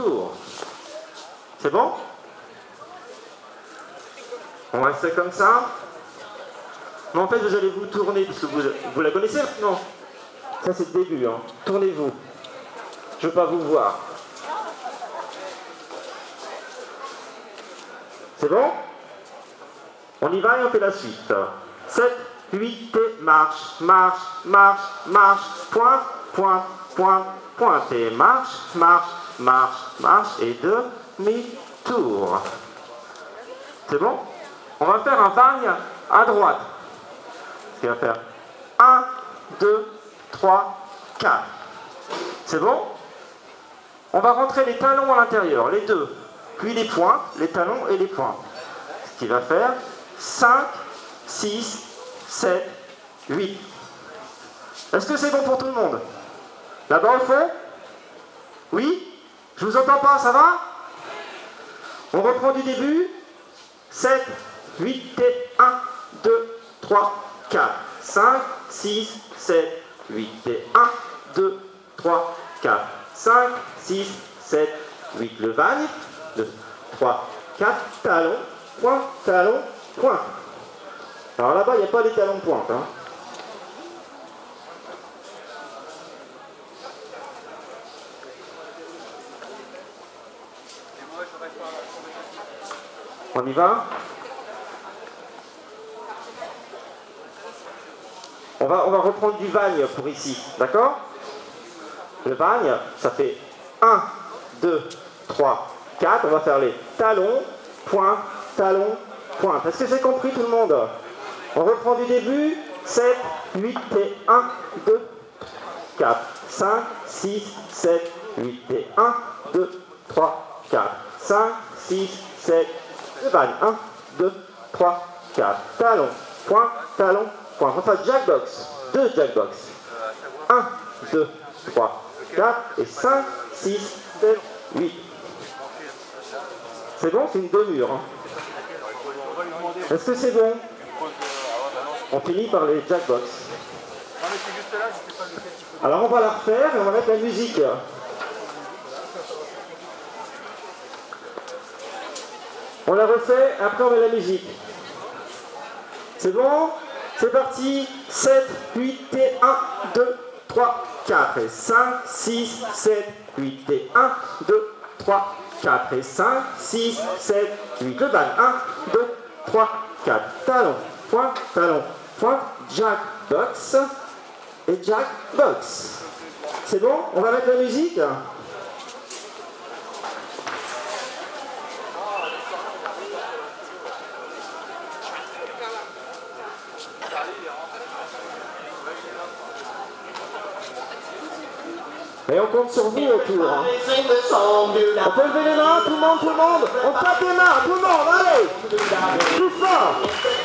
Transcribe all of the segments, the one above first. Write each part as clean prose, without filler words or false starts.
tour. C'est bon? On reste comme ça. Mais en fait, vous allez vous tourner, parce que vous la connaissez maintenant. Ça, c'est le début. Hein. Tournez-vous. Je ne veux pas vous voir. C'est bon? On y va et on fait la suite. 7, 8, et marche, marche, marche, marche, pointe, pointe, pointe, pointe, et marche, marche, marche, marche, et demi-tour. C'est bon? On va faire un bagne à droite. Ce qui va faire 1, 2, 3, 4. C'est bon? On va rentrer les talons à l'intérieur, les deux. Puis les pointes, les talons et les pointes. Ce qui va faire 5, 6, 7, 8. Est-ce que c'est bon pour tout le monde? Là-bas au fond? Oui? Je vous entends pas, ça va? On reprend du début. 7, 8 et 1, 2, 3, 4, 5, 6, 7, 8 et 1, 2, 3, 4, 5, 6, 7, 8. Le bagne. 2, 3, 4, talons, point, talon, point. Alors là-bas, il n'y a pas les talons pointe. Hein. On y va? On va reprendre du bagne pour ici, d'accord? Le bagne, ça fait 1, 2, 3, 4. On va faire les talons, point, talon, pointe. Est-ce que c'est compris tout le monde? On reprend du début. 7, 8 et 1, 2, 4, 5, 6, 7, 8 et 1, 2, 3, 4, 5, 6, 7, le bagne. 1, 2, 3, 4. Talon, point, talon, point. On va faire jackbox. 2 jackbox. 1, 2, 3, 4 et 5, 6, 7, 8. C'est bon? C'est une demi-heure. Hein. Est-ce que c'est bon? On finit par les jackbox. Alors on va la refaire et on va mettre la musique. On la refait, après on met la musique. C'est bon? C'est parti. 7, 8 et 1, 2, 3, 4 et 5, 6, 7, 8 et 1, 2, 3, 4 et 5, 6, 7, 8. Le bagne. 1, 2, 3, 4. Talon, point, talon, point, jack, box et jack, box. C'est bon? On va mettre la musique. Et on compte sur vous autour. Hein. On peut lever les mains, tout le monde, tout le monde. On tape les mains, tout le monde, allez. Tout fort.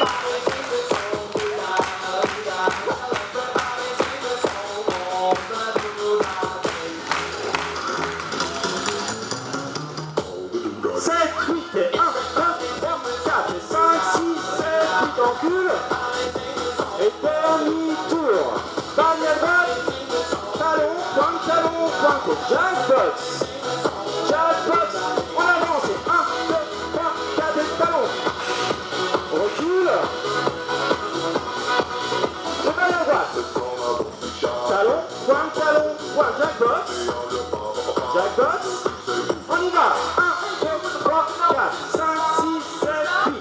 Et demi-tour. Bagne à droite. Talon, point, talon, point. Jackbox. Jackbox. On avance. 1, 2, 3, 4 et talon. On recule. Le bagne à droite. Talon, point, jackbox. Jackbox. On y va. 1, 2, 3, 4, 5, 6, 7, 8.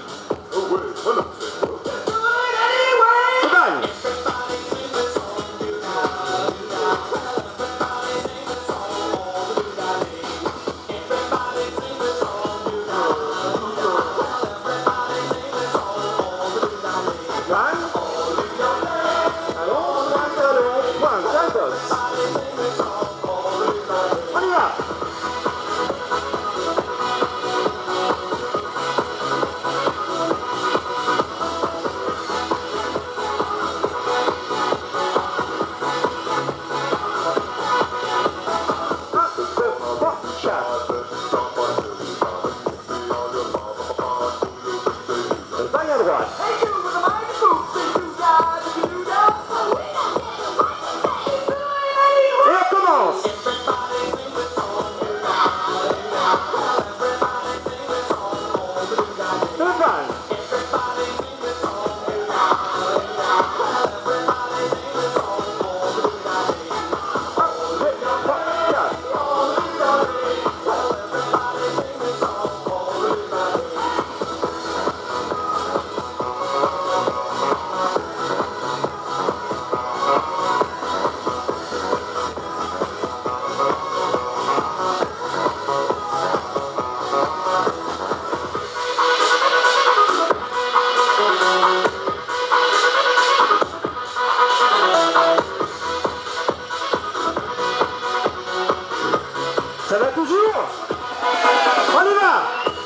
toujours. On y va.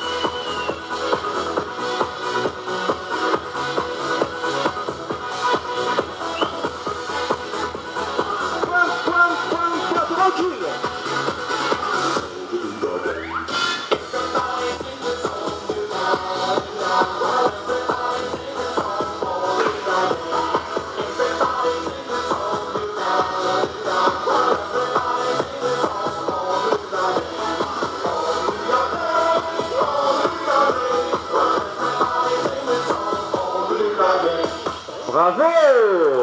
Point, recule. Bravo!